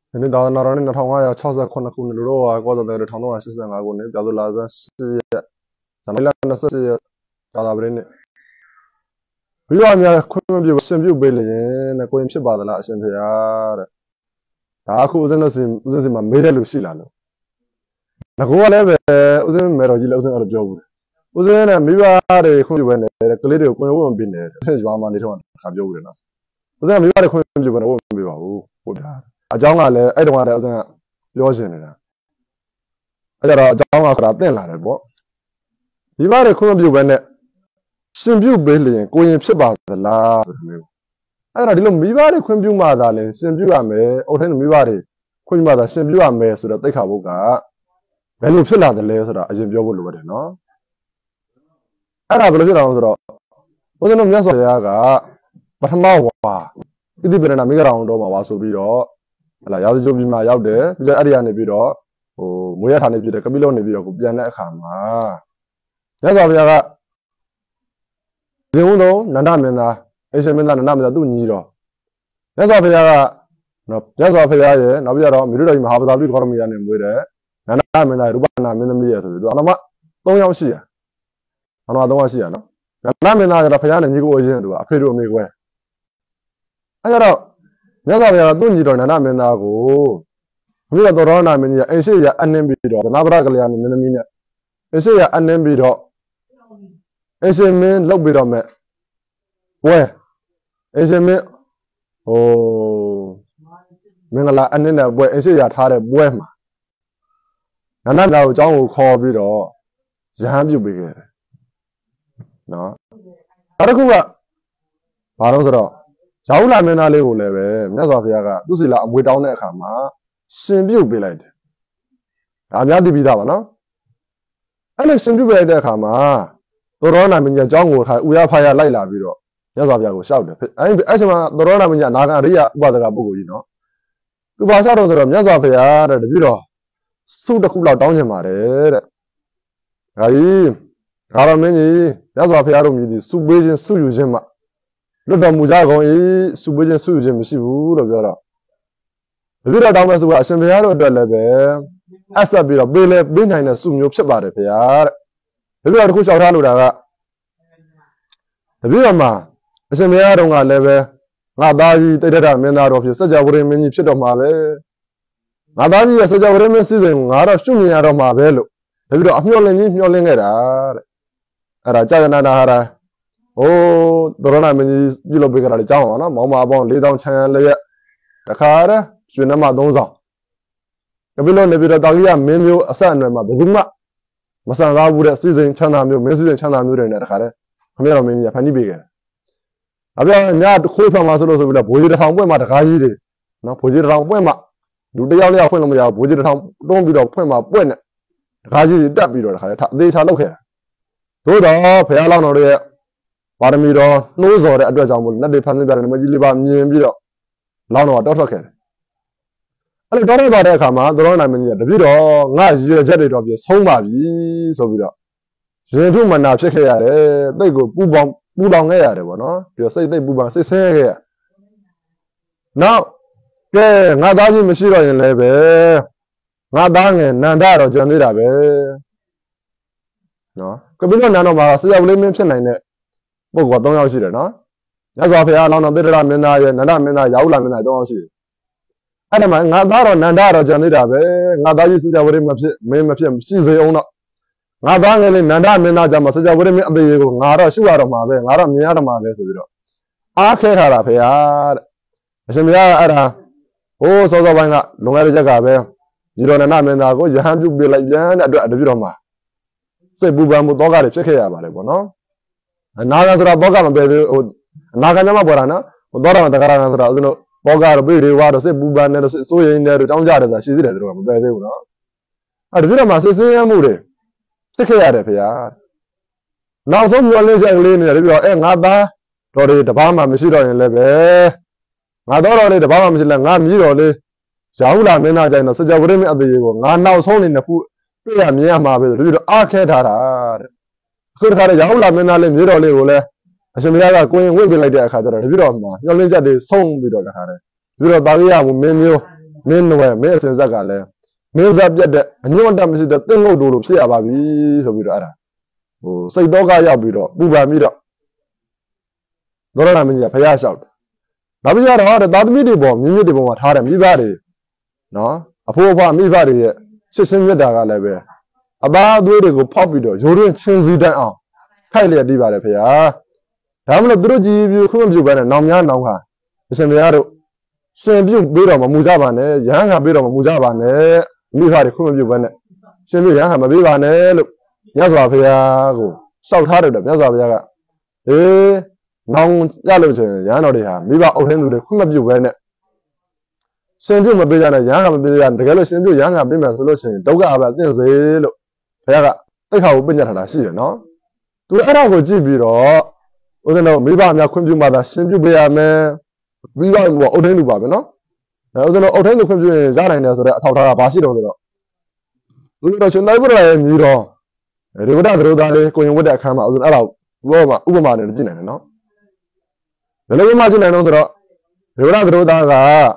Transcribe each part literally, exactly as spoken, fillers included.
ဒီနေ့ဒါနာရနဲ့နှစ်ထောင်ငါးရာခြောက်ဆယ်ခုနှစ်ခုနှစ်လို့တော့ကောသတဲ့တစ်ထောင်သုံးရာရှစ်ဆယ်ငါခုနှစ်ပြာသူလာဇန်ရှစ်ရက်ဇန်နဝါရီလ၂၈ရက်ကာလာပရင်းနဲ့ပြီးတော့အများခွင့်မပြုရှင်ပြုတ်ပေးလျင်တဲ့ကိုရင်ဖြစ်ပါသလားအရှင်ဖေဟာတဲ့ဒါအခုဦးဇင်းတို့စီဦးဇင်းစီမှာမေးတဲ့လူရှိလားလို့ငကောကလည်းပဲဦးဇင်းမေတော်ကြီးလည်းဦးဇင်းအဲ့လိုပြောဘူးတယ်ဦးဇင်းနဲ့မိဘတွေခွင့်ပြုပဲနေတဲ့ကလေးတွေကိုကိုရင်ဝတ်မပေးနဲ့ရွာမှာနေတော့ခါပြောဘူးတယ်နော်ဦးဇင်းကမိဘတွေခွင့်ပြုပဲဝတ်မပေးပါဘူးဟုတ်တာအကြောင်းကလည်းအဲ့တုန်းကလည်းဦးဇင်းကပြောရှင်နေတာအဲ့ကြတော့အကြောင်းကခါတင့်လာတယ်ပေါ့ဒီဘာတွေခွင့်မပြုပဲနဲ့ရှင်ပြုတ်ပေးလျင်ကိုရင်ဖြစ်ပါသလားဆိုမျိုးအဲ့တော့ဒီလိုမိဘတွေခွင့်ပြုမှသာလဲရှင်ပြုတ်ရမယ်အုတ်ထင်းမိဘတွေခွင့်ပြုမှသာရှင်ပြုတ်ရမယ်ဆိုတော့သိက္ခာပုဒ်ကဘယ်လိုဖြစ်လာတယ်လဲဆိုတာအရင်ပြောဖို့လိုပါတယ်နော်အဲ့ဒါဘယ်လိုဖြစ်လာအောင်ဆိုတော့ဦးဇင်းတို့မြတ်စွာဘုရားကပထမဝါဣတိပရဏမိဂရာအောင်တော်မှာဝါဆိုပြီးတော့ဟလာရာဇဂိုပြည်မှာရောက်တယ်ပြီးတော့အဲ့ဒီကနေပြီးတော့ဟိုမွေးရထားနေပြီးတော့ကပိလောနေပြီးတော့ကိုပြန်တဲ့အခါမှာမြတ်စွာဘုရားကဒီဦးလုံးနန္ဒမင်းသားအိရှင်မင်းသားနန္ဒမင်းသားသူ့ညီတော်မြတ်စွာဘုရားကနော်မြတ်စွာဘုရားရဲ့နောက်ပြီးတော့မိရုတော်ကြီးမဟာပဇာတိခေါရမီယာနဲ့မွေးတယ်နန္ဒမင်းသားရူပနာမင်းသမီးရဲ့ဆိုပြီးတော့အနမ၃ယောက်ရှိရအနမ၃ယောက်ရှိရနော်နန္ဒမင်းသားကတော့ဘုရားနဲ့ညီကိုအရင်တူအဖေတို့အမေကွဲအဲ့တော့မြတ်စွာဘုရားကသူ့ညီတော်နန္ဒမင်းသားကိုမိတော်တော်နာမင်းကြီးအိရှိရအနှင်းပြီးတော့သနာပရကလျာဏမင်းသမီးနဲ့အိရှိရအနှင်းပြီးတော့အိရှင်မင်းလောက်ပြီးတော့မဲ့ပွဲအိရှင်မင်းဟိုမင်္ဂလာအနှင်းနဲ့ပွဲအိရှိရထားတဲ့ပွဲမှာနန္ဒနာကိုအကြောင်းကိုခေါ်ပြီးတော့ရဟန်းပြုတ်ပေးခဲ့တယ်နော်နောက်တစ်ခုကဘာလို့ဆိုတော့ရောက်လာမင်းသားလေးကိုလည်းပဲမြတ်စွာဘုရားကသူ့စီလာအမွေတောင်းတဲ့အခါမှာရှင်ပြုတ်ပေးလိုက်တယ်ဒါအများသိပြီးသားပါနော်အဲ့လိုရှင်ပြုတ်ပေးလိုက်တဲ့အခါမှာသောရောနာမင်းကြီးအကြောင်းကိုထားဥရဖာရလိုက်လာပြီးတော့မြတ်စွာဘုရားကိုရှောက်တယ်အဲ့အဲ့ချိန်မှာသောရောနာမင်းကြီးအနာဂံအရိယဥပဒကပုဂ္ဂိုလ်ကြီးနော်သူဘာရှောက်တော့ဆိုတော့မြတ်စွာဘုရားတဲ့တပည့်တော်စုတစ်ခုလောက်တောင်းချင်ပါတယ်တဲ့ဒါကြီးဒါရမင်းကြီးမြတ်စွာဘုရားတို့မြည်သည်စုပေးခြင်းစုယူခြင်းမှလွတ်တော်မူကြကုန်၏စုပေးခြင်းစုယူခြင်းမရှိဘူးလို့ပြောတော့တပည့်တော်တောင်းမဲ့စုကအရှင်ဘုရားတို့အတွက်လည်းပဲအဆက်ပြီးတော့ပေးလဲပေးနိုင်တဲ့စုမျိုးဖြစ်ပါတယ်ဘုရားတဲ့တပည့်တော်တစ်ခုလျှောက်ထားလို့တာကတပည့်တော်မှာအရှင်ဘုရားတော်ကလည်းပဲငါသားကြီးတိဋ္ဌဒမင်းသားတော်ဖြစ်စัจ java ဝရမင်းကြီးဖြစ်တော်မှာပဲငါသားကြီးရဲ့စัจ java ဝရမင်းစီစဉ်ငါတော့ရှုမြင်ရတော့မှာပဲလို့တပည့်တော်အမျှော်လင့်ကြီးမျှော်လင့်ခဲ့တာတဲ့အဲ့ဒါကြာရနာနာဟာရာဟိုဒရဏမင်းကြီးပြုလုပ်ပေးကြတာလေကြောင်းပါနော်မောင်မအပေါင်း၄တောင်ချမ်းလျက်တခါတည်းရွှေနှမ၃ဆောင်တပည့်တော်နေပြီးတော့တာကြီးကမင်းမျိုးအဆက်အနွယ်မှာဘယ်သူမှမဆန်ကားဘူးတဲ့စီစဉ်ချမ်းသာမျိုးမင်းစီစဉ်ချမ်းသာမျိုးတွေနဲ့တခါတည်းခမရတော်မင်းကြီးကဖန်တီးပေးခဲ့တယ်အပြောညခိုးဖန်မှာဆိုလို့ဆိုပြီးတော့ဘိုးကြီးတစ်ထောင်ပွင့်မှာတကားကြီးတွေနော်ဘိုးကြီးတစ်ထောင်ပွင့်မှာလူတစ်ယောက်တစ်ယောက်ဖွင့်လို့မရဘူးဘိုးကြီးတစ်ထောင်တွန်းပြီးတော့ဖွင့်မှာပွင့်နဲ့တကားကြီးတက်ပြီးတော့တခါတည်းအသေးချာလောက်ခဲ့သို့တော့ဘုရားလောင်းတော်ရဲ့ပါရမီတော်နှိုးဆော်တဲ့အတွက်ကြောင့်မို့လက်တွေဖန်ဆင်းပြတဲ့မကြီးလေးပါမြင်ပြီးတော့လောင်းတော်ကတောထွက်ခဲ့တယ်အဲ့လိုတောထွက်ပါတဲ့အခါမှာသောရဏမင်းကြီးကတပည့်တော်ငါရည်ချက်တွေတော့ပြဆုံးပါပြီဆိုပြီးတော့ရင်ထုမနာဖြစ်ခဲ့ရတယ်တိတ်ကိုပူပေါင်းပူလောင်ခဲ့ရတယ်ပေါ့နော်ပြီးတော့စိတ်သိပ်ပူပန်စိတ်ဆင်းခဲ့ရနောက်ကဲငါသားကြီးမရှိတော့ရင်လည်းပဲငါသားငယ်နန္ဒတော့ကြံသေးတာပဲနော်ကပိလနန္ဒမှာဆရာကလေးမင်းဖြစ်နိုင်တဲ့ပုဂ္ဂိုလ်က၃ယောက်ရှိတယ်နော်မြတ်စွာဘုရားလောင်းတော်တိဋ္ဌရမင်းသားရဲ့နန္ဒမင်းသားရာဟုလမင်းသား၃ယောက်ရှိတယ်အဲ့ဒါမှငါသားတော့နန္ဒတော့ကြံသေးတာပဲငါသားကြီးဆရာဝရမဖြစ်မင်းမဖြစ်ရှိစေအောင်တော့ငါသားငယ်လေးနန္ဒမင်းသားကြမှာဆရာဝရမင်းအသေးကိုငါတော့ရှုရတော့မှာပဲငါတော့မြင်ရတော့မှာပဲဆိုပြီးတော့အားခဲထားတာဖေဟာတဲ့အရှင်ဘုရားအဲ့ဒါဟိုးစောစောပိုင်းကလွန်ခဲ့တဲ့ချက်ကပဲဒီတော်နန္ဒမင်းသားကိုယဟန်ပြုတ်ပြလိုက်ပြန်တဲ့အတွက်တပြည့်တော်မှာစိတ်ပူပန်မှုတောကတွေဖြစ်ခဲ့ရပါတယ်ပေါ့နော်အနာဂတ်ဆိုတာတောကမပယ်သေးဟိုအနာဂတ်ညမှာပေါ်တာနော်ဟိုတောတော်တက္ကရာဆိုတာဦးဇင်းတို့တောကတော့ပြေတွေဝါတော့စိတ်ပူပန်နေတော့စိတ်စိုးရိမ်နေတော့တောင်းကြတယ်ဆိုတာရှိသေးတယ်သူတို့ကမပယ်သေးဘူးနော်အဲ့တပြည့်တော်မှာစိတ်ဆင်းရဲမှုတွေဖြစ်ခဲ့ရတယ်ဖေဟာနောက်ဆုံးမျောလင်းချက်ကလေးနေတယ်ပြီးတော့အဲငါသားတော်တွေတပားမှမရှိတော့ရင်လည်းပဲငါတော်တော်လေးတပားမှမရှိလဲငါမြည်တော်လေးရာဟုလာမင်းသားကြိုင်တော့စัจ java ဝရမင်းအသေးကိုငါနောက်ဆုံးနေနှစ်ခုတွေ့ရမြင်ရမှာပဲဆိုပြီးတော့အားခဲထားတာတဲ့အခုတခါတည်းရာဟုလာမင်းသားလေးမြည်တော်လေးကိုလည်းအရှင်ဘုရားကကိုရင်ဝိတ်ပြလိုက်တဲ့အခါကျတော့တပြည့်တော်မှာမျောလင်းချက်တွေဆုံးပြီးတော့တခါတည်းပြီးတော့တာရိယမင်းမျိုး mến nuôi mến sinh ra cả lên mến ra biết đấy nhưng mà mình sẽ tiếng ngô đồ lục sẽ à bị sao bị đó xây đó cái gì bị đó bu ba mi đó đó là mình phải giải sao đó bây giờ đó là đó mi đi bom mi đi bom mà thà mi ba đi nó à phụ ba mi ba đi sẽ sinh ra cái này về à ba đôi đi có pop bị đó rồi rồi sinh gì đấy à khai liền đi vào đấy phải à đó là đôi gì bị không bị vậy nằm nhà nằm cả sinh ra rồi sinh bị bị đó mà mua ra bán này nhà hàng bị đó mà mua ra bán này mi ba đi không bị vậy này sinh bị nhà hàng mà bị bán này lúc nhà sao phải à cô sau thà được nhà sao phải à ê nông ra luôn chứ nhà nào đi hả mi ba ở trên rồi không bị vậy này sinh bị mà bây giờ này nhà hàng mà bây giờ cái lúc sinh bị nhà hàng bị mà số lúc sinh đâu có à bạn tiền gì lúc phải à cái khẩu bên nhà thằng nào xí rồi nó tôi đã có chỉ bị đó ở trên đó mi ba nhà không bị mà đã sinh bị bây giờ mà mi ba mà ở trên được bảo nó ở trên đó ở trên được không bị ra này này rồi thao thao bá xí đâu rồi tôi đó chuyện đấy bữa nay mi đó rồi đã rồi đã đi coi những vấn đề khác mà ở trên đó vừa mà uống mà này chỉ này nó rồi mà chỉ này nó rồi rồi đã rồi đã cả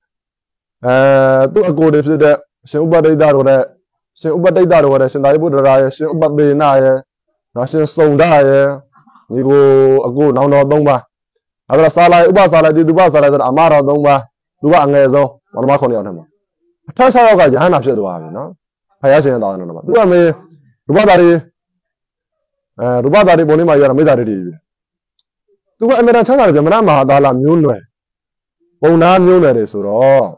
tôi có đề xuất đấy xem uống đây đã rồi đấy xem uống đây đã rồi đấy xem đây bữa rồi xem uống đây này nó xem sông đây như cô cô nào nó đông mà à cái sao lại uống sao lại đi uống sao lại rồi ama rồi đông mà uống ăn nghe rồi mà nó không nhiều nữa mà thay sao cái gì hắn làm chuyện đó nó phải xem đó nó mà uống mình uống đây uống đây bốn mươi giờ mấy giờ đi uống em đang chắc là giờ mình mà đã làm nhún rồi bông nam nhún rồi rồi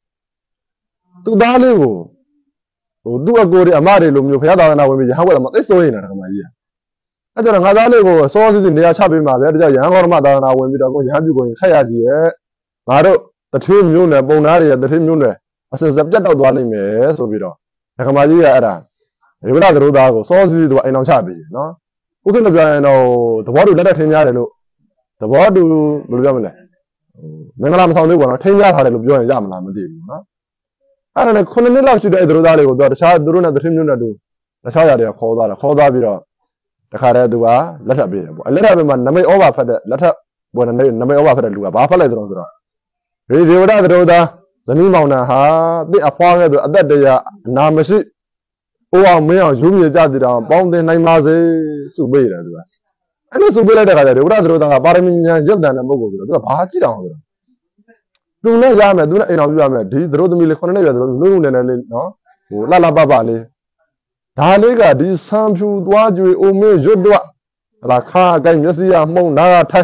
tôi đã lấy cô tôi có đi ama đi luôn nhiều phải đó nào mình học cái mà ít rồi này cái mà gì à cho nên ngay đó lấy cô số gì thì chấp bị mà bây giờ nhà con mà đó nào mình đó cũng nhà bị cũng khai ra gì mà đó tập thêm nhún này bông nam thì tập thêm nhún này à sẽ dập chất đâu đó này mấy số bị đó cái mà gì à đó rồi đó rồi đó số gì đó anh nào chấp bị nó cũng cái là nó tập vào được thêm nhà đấy luôn tập vào được được làm này mình làm sao được nó thêm nhà thôi được rồi làm làm gì nó à này con này làm gì đấy rồi đó rồi đó sao rồi nó thêm nhún nó được sao vậy khó đó khó đó bị đó cái khác đấy đúng à lát nữa bị lát nữa mình nằm ở over phải đấy lát nữa buồn này nằm ở over phải đấy đúng à bao phải rồi rồi rồi rồi đó rồi đó giờ ní màu nè ha đi áp phăng rồi ở đây là nằm mấy ô mấy ông dùng nhiều giá thì đó bao nhiêu này mà gì sụp bể rồi đúng à anh nó sụp bể lại cái rồi rồi đó ba mươi nghìn giúp đàn làm bao nhiêu rồi bao nhiêu đâu rồi tôi nói ra mà tôi nói nào ra mà đi rồi tôi mới con này rồi luôn này này nó la la ba ba này đã lấy cái đi sang chu đoá chui ôm mấy rốt đoá là khá cái nhất gì à mong na thay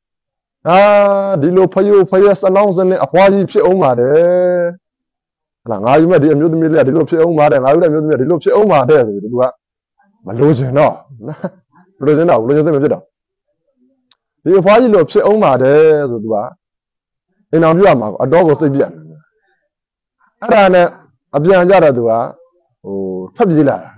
à đi lô phải yêu phải sao nông dân này à hoa gì phải ông mà đấy là ngay mà đi em nhớ mình là đi lô phải ông mà đấy ngay em nhớ mình đi lô phải ông mà đấy rồi đúng không mà lô gì nó lô gì nào lô gì mình biết đâu đi hoa gì lô phải ông mà đấy rồi đúng không anh nào biết mà ở đó có gì biết à ra nè à biết ra rồi đúng không ồ thấp gì là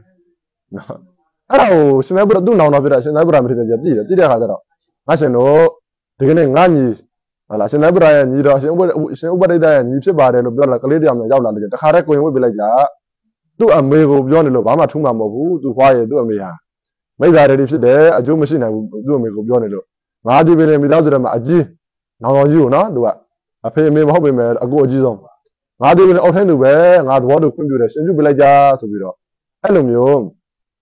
à đâu xin lỗi bữa tôi nào nào biết là xin lỗi bữa mình thì gì gì đấy hả đó à xin lỗi thì cái này ngay nhỉ là xin lỗi bữa này nhỉ đó xin bữa xin bữa đây đây nhỉ sẽ bà đây lúc đó là cái lý do mà giao làm được ta khai ra coi mới bị lại giá tôi ở mấy cái video này lúc bà mà thung mà mù tôi khoai tôi ở mấy à mấy giờ đây đi để ở chỗ machine này tôi ở mấy cái video này lúc mà đi bên này mình đâu rồi mà ở gì nào nào gì nó đúng không à phải mấy mà học bên mà ở chỗ gì rồi mà đi bên ở trên được về ngã đồ được cũng được xin chú bị lại giá số đó anh làm nhiều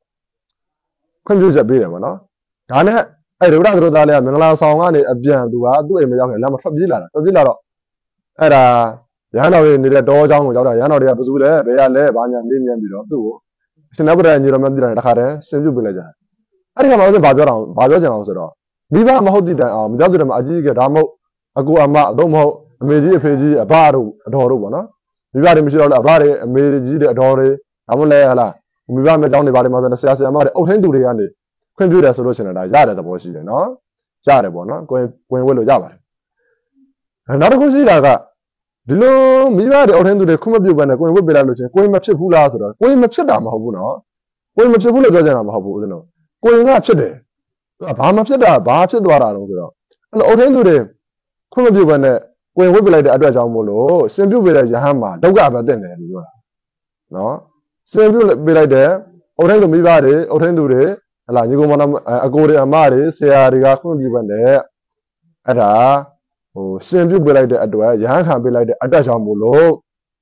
không chú chấp biết rồi nó cái này ai rồi đó rồi đó là mình làm xong á thì áp dụng đúng không tôi em giao làm thấp gì là thấp gì là đó ai là nhà nào thì để đồ trong của cháu nhà nào thì bây giờ đấy bây giờ đấy bao nhiêu tiền tiền gì đó tôi xin lỗi bữa nay mình đi ra khác đấy xin chú bị lại giá anh em nói bao nhiêu đồng bao nhiêu tiền đó bây giờ mà họ đi đây à bây giờ mà aji cái đam mộ aku ama đâu mà mấy gì phải gì ba rồi đó rồi nó bây giờ mình chỉ là ba rồi mấy gì để đó rồi amo lại là bây giờ mình trong này ba rồi mà nó sẽ sẽ mà ở trên tủ đi anh đi khuyên biết là số solution là ra được bao nhiêu nó ra được bao nó quên quên quên rồi ra vậy nó có gì là cả đi lo bây giờ ở trên tủ đi không biết bao nhiêu quên quên biết là lúc quên mà chưa phụ là rồi quên mà chưa đảm bảo phụ nó quên mà chưa phụ là cho nên mà phụ nó quên nó chưa đấy bà mà chưa đã bà chưa đoạt ra rồi nó ở trên tủ đi không biết bao nhiêu quên quên biết là để ở trong mồ lỗ xem biết biết là gì ham mà đâu có bao nhiêu này rồi nó xem biết biết là để ở trên tủ bây giờ đấy ở trên tủ đấy là như cô mà à cô đấy mà đấy xe đi ra không biết vấn đề à đó xem biết biết lại để ở đó nhà hàng biết lại để ở trong mồ lỗ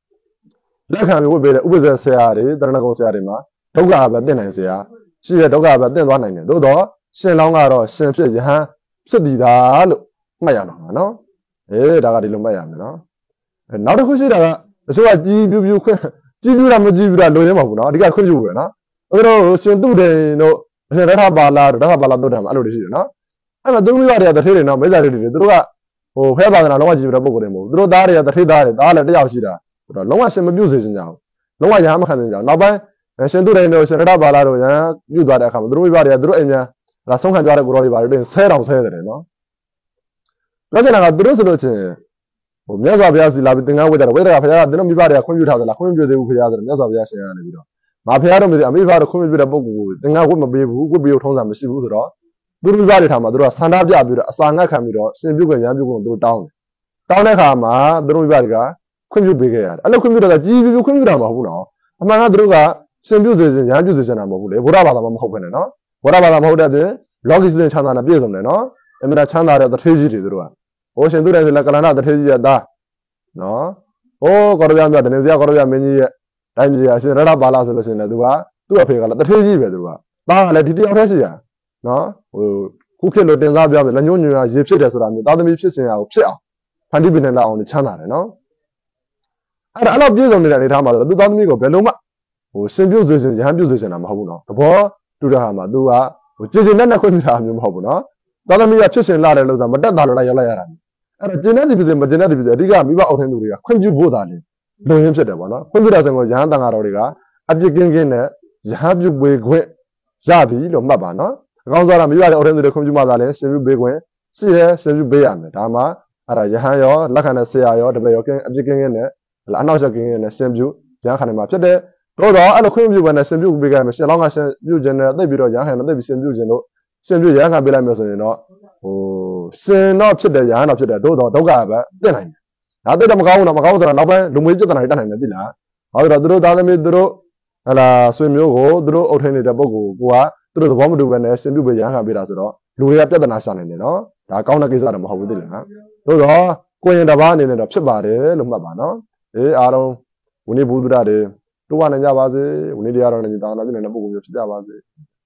လက်ခံပြီးဝတ်ပေးတဲ့ဥပဇေဆရာတွေတရဏဂုံဆရာတွေမှာဒုက္ခပဲတင့်နိုင်ဆရာရှိတဲ့ဒုက္ခပဲတင့်သွားနိုင်တယ်သို့တော့ရှင်လောင်းကတော့ရှင်ဖြစ်ယဟန်ဖြစ်တည်တာလို့မှတ်ရမှာနော်အေးဒါကဒီလိုမှတ်ရမယ်နော်နောက်တစ်ခုရှိတာကတချို့ကကြီးပြူပြူခွင့်ကြီးပြူတာမကြီးပြူတာလိုရင်းမဟုတ်ဘူးနော်အဓိကခွင့်ပြုပဲနော်အဲ့တော့ရှင်တုတေတို့အရှင်ရထပါလာတို့ရထပါလာတို့တယ်မှာအဲ့လိုတွေရှိတယ်နော်အဲ့မှာသူတို့မိဘတွေကတထေးတွေနော်မိသားစုတွေသူတို့ကဟိုဖဲပါကနာလုံးဝကြည့်ပြတဲ့ပုံကိုယ်တွေမဟုတ်ဘူးသူတို့သားတွေကတထေးသားတွေသားလည်းတစ်ယောက်ရှိတာဆိုတော့လုံးဝရှင်မပြုတ်စေချင်ကြဘူးလုံးဝရဟမခံစေချင်ကြဘူးနောက်ပိုင်းရှင်တုတေတို့ရှင်ရထပါလာတို့ရဟပြုတ်သွားတဲ့အခါမှာသူတို့မိဘတွေကသူတို့အိမ်များဒါဆုံးခံကြတဲ့ကိုတော်တွေပါတွေဆဲတောင်ဆဲတယ်နော်ပြောချင်တာကသူတို့ဆိုလို့ချင်းဟိုမြတ်စွာဘုရားစီလာပြီးသင်္ကန်းဝတ်ကြတယ်ဝိတ္တကဘုရားကသူတို့မိဘတွေကခွင့်ပြုထားသလားခွင့်ပြုသေးဘူးဘုရားဆိုတော့မြတ်စွာဘုရားရှင်ကနေပြီးတော့ငါဘုရားတို့မြေအမိဘတို့ခွင့်ပြုတဲ့ပုံကိုသင်္ကန်းဝတ်မပေးဘူးဝတ်ပေးလို့ထုံးစံမရှိဘူးဆိုတော့သူတို့မိဘတွေထားမှာသူတို့ကဆန္ဒပြပြီးတော့အစာငတ်ခံပြီးတော့ရှင်ပြုခွင့်ရံပြုခွင့်သူတို့တောင်းတယ်တောင်းတဲ့အခါမှာသူတို့မိဘတွေကခွင့်ပြုပေးခဲ့ရတယ်အဲ့လိုခွင့်ပြုတော့ကြီးကြီးခွင့်ပြုတာမဟုတ်ဘူးနော်အမှန်ကသူတို့ကရှင်ပြုစေခြင်းရံပြုစေခြင်းတာမဟုတ်ဘူးလေဘုရားဘာသာမှမဟုတ်ဘဲနဲ့နော်ဘုရားဘာသာမဟုတ်တဲ့ပြင်လောကီစင်ချမ်းသာနဲ့ပြည့်စုံတယ်နော်အမြဲတမ်းချမ်းသာတဲ့တထေးကြီးတွေသူတို့ကဟိုရှင်သူတိုင်းဆိုလည်းကလန္နာတထေးကြီးရဲ့သားနော်ဟိုကောရပြမြတ်တနေစရာကောရပြမင်းကြီးရဲ့တိုင်းပြည်ကအရှင်ရထပါလာဆိုလို့ရှိရင်လည်းသူကသူ့အဖေကလည်းတထေးကြီးပဲသူကသားကလည်းဒီတယောက်တည်းရှိရနော်ဟိုခုခေတ်လိုတင်စားပြမယ်လက်ညှိုးညွှန်ရရေဖြစ်တယ်ဆိုတာမျိုးသားသမီးဖြစ်ခြင်းရကိုဖြစ်အောင်ဖန်တီးပြနေလောက်အောင်ချမ်းသာတယ်နော်အဲ့ဒါအဲ့လိုပြည့်စုံနေတဲ့အနေထားမှာဆိုသူသားသမီးကိုဘယ်လုံးမှဟိုရှင်ပြုတ်စေခြင်းရဟန်းပြုတ်စေခြင်းတာမဟုတ်ဘူးနော်သဘောတူတဲ့ဟာမှာသူကဟိုကြည်ကျင်နဲ့နဲ့ခွင့်ပြုတာမျိုးမဟုတ်ဘူးနော်သားသမီးကဖြစ်ရှင်လာတယ်လို့ဆိုတာမတက်တာလို့လိုက်ရောက်လိုက်ရတာအဲ့တော့ကျင်တဲ့ဒီဖြစ်စေမကျင်တဲ့ဒီဖြစ်စေအဓိကမိဘအုပ်ထင်းသူတွေကခွင့်ပြုဖို့သာလေလုံရင်းဖြစ်တယ်ပေါ့နော်ခွင့်ပြုတာဆိုရင်ရဟန်းတန်ဃာတော်တွေကအပြစ်ကင်းကင်းနဲ့ရဟန်းပြုပေးခွင့်ရပြီလို့မှတ်ပါနော်အကောင်းဆုံးကမိဘရဲ့အုပ်ထင်းသူတွေခွင့်ပြုမှသာလေရှင်ပြုပေးခွင့်ရှိရဲရှင်ပြုပေးရမယ်ဒါမှအဲ့ဒါရဟန်းရောလက်ခံတဲ့ဆရာရောတပည့်ရောကင်းအပြစ်ကင်းကင်းနဲ့အနောက်ကကင်းကင်းနဲ့ရှင်ပြုရဟန်းခံနေမှာဖြစ်တယ်တော့တော့အဲ့လိုခွင့်ပြုပဲနဲ့ရှင်ပြုပေးကြမယ်ရှင်လောင်းကရှင်ပြုခြင်းနဲ့သိပြီးတော့ရဟန်းနဲ့သိပြီးရှင်ပြုခြင်းတို့ရှင်ပြုရဟန်းခံပေးလိုက်မယ်ဆိုရင်တော့ဟိုရှင်တော့ဖြစ်တယ်ရဟန်းတော့ဖြစ်တယ်သို့တော့ဒုက္ခပဲတင့်နိုင်တယ်ဒါသိတော့မကောင်းဘူးတော့မကောင်းဘူးဆိုတော့နောက်ပိုင်းလူမွေးပြဿနာတွေတက်နိုင်တယ်သိလားဟောတော့သူတို့သားသမီးသူတို့ဟလာဆွေမျိုးကိုသူတို့အုပ်ထိန်နေတဲ့ပုဂ္ဂိုလ်ကိုကသူတို့သဘောမတူဘဲနဲ့ရှင်ပြုပေးရဟန်းခံပေးတာဆိုတော့လူတွေကပြဿနာရှာနိုင်တယ်နော်ဒါကောင်းတဲ့ကိစ္စတော့မဟုတ်ဘူးသိလားသို့တော့ကိုရင်တစ်ပါးအနေနဲ့တော့ဖြစ်ပါတယ်လို့မှတ်ပါနော်အေးအားလုံးဝိနည်းဘုဒ္ဓတွေတိုးဝနိုင်ကြပါစေဝိနည်းတရားတော်နဲ့သာသနာပြုနေတဲ့ပုဂ္ဂိုလ်မျိုးဖြစ်ကြပါစေ